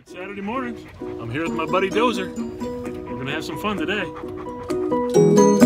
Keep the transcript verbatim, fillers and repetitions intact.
Good Saturday morning. I'm here with my buddy Dozer. We're gonna have some fun today.